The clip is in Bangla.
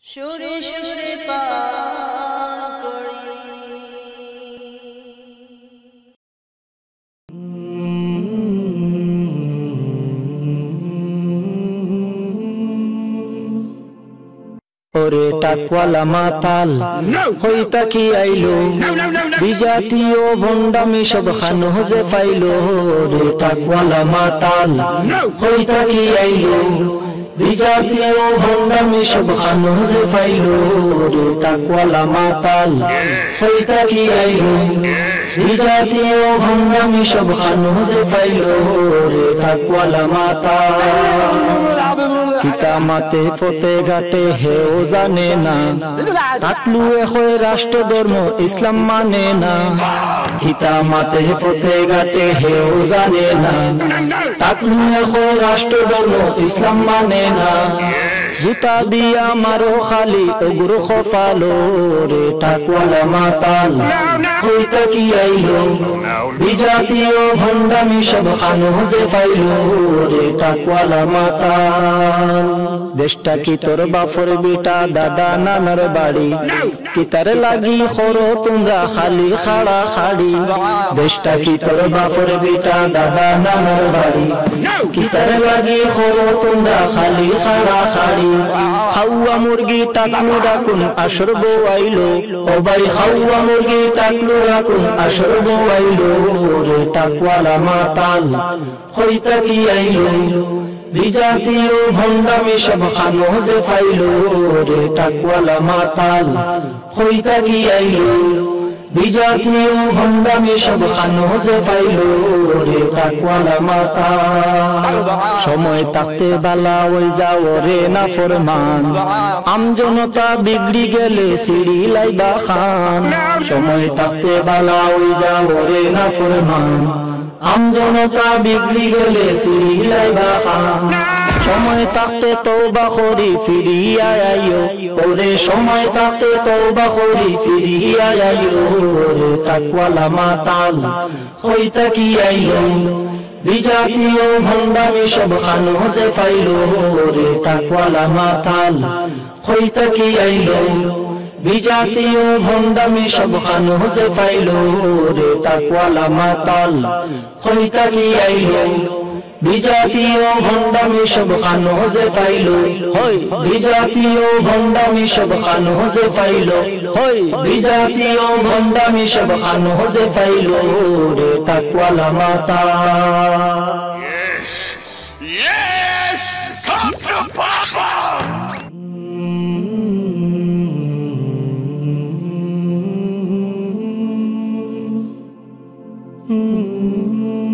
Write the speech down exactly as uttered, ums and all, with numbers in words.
সুরে সুরে পান করি। ওরে টাকওয়ালা মাতাল হইতা কি আইলো, বিজাতীয় ভণ্ডামি সব খানো যে পাইলো। রে টাকওয়ালা মাতাল হইতা কি আইলো, বিজাতীয় ভণ্ডামি সব খানো যে পাইলো। রে টাকওয়ালা মাতাল হইতা কি আইলো, বিজাতীয় ভণ্ডামি সব খানো যে পাইলো। রে টাকওয়ালা মাতাল কিতা মাতে ফতে ঘাটে হেও জানে না, টাকলুয়ে হয় রাষ্ট্র ধর্ম ইসলাম মানে না। কিতা মাতে ফতে ঘাটে হেও জানে না, টাকলুয়ে হয় রাষ্ট্র ধর্ম ইসলাম মানে না। জুতা দিয়া মারো খালি ওগুরো খফালো। রে টাকওয়ালা মাতাল হইতা কি আইলো, বিজাতীয় ভণ্ডামি সব খানো যে পাইলো। রে টাকওয়ালা মাতাল দেশটা কি তোর বাপর বিটা দাদা নানার বাড়ি, কি তার লাগি খরো তোমরা খালি খাড়া খাড়ি। দেশটা কি তোর বাপর বিটা দাদা নানার বাড়ি, কি তার লাগি খরো তোমরা খালি খাড়া খাড়ি। খাওয়া মুরগি টাকলু রাখুন আসর বইলো, ও ভাই খাওয়া মুরগি টাকলু রাখুন আসর বইলো। রে টাকওয়ালা মাতাল হইতা কি আইলো, বিজাতীয় ভণ্ডামি সব খানো যে পাইলো। রে টাকওয়ালা মাতাল হইতা কি আইলো, বিজাতীয় ভণ্ডামি সব খানো যে পাইলো। রে টাকওয়ালা মাতাল সময় থাকতে বালা ওই যাও রে না ফরমান, আমজনতা বিগড়ি গেলে সিঁড়ি লাইবা খান। সময় থাকতে বালা ওই যাও রে না ফরমান, আমজনতা বিগড়ি গেলে সিঁড়ি লাইবা খান। সময় থাকতে তওবা করি ফিরিয়া আইও, ওরে সময় থাকতে তওবা করি ফিরিয়া আইও। রে টাকওয়ালা মাতাল হইতা কি আইলো, বিজাতীয় ভণ্ডামি সব খানো যে পাইলো। রে টাকওয়ালা মাতাল হইতা কি আইলো, বিজাতীয় ভণ্ডামি সব খানো যে পাইলো। রে টাকওয়ালা মাতাল হইতা কি আইলো, বিজাতীয় ভণ্ডামি সব খানো যে পাইলো। হই বিজাতীয় ভণ্ডামি সব খানো যে পাইলো, হই বিজাতীয় ভণ্ডামি সব খানো যে পাইলো। রে টাকওয়ালা মাতাল। Yes! Yes! Come to Papa! Mm-hmm.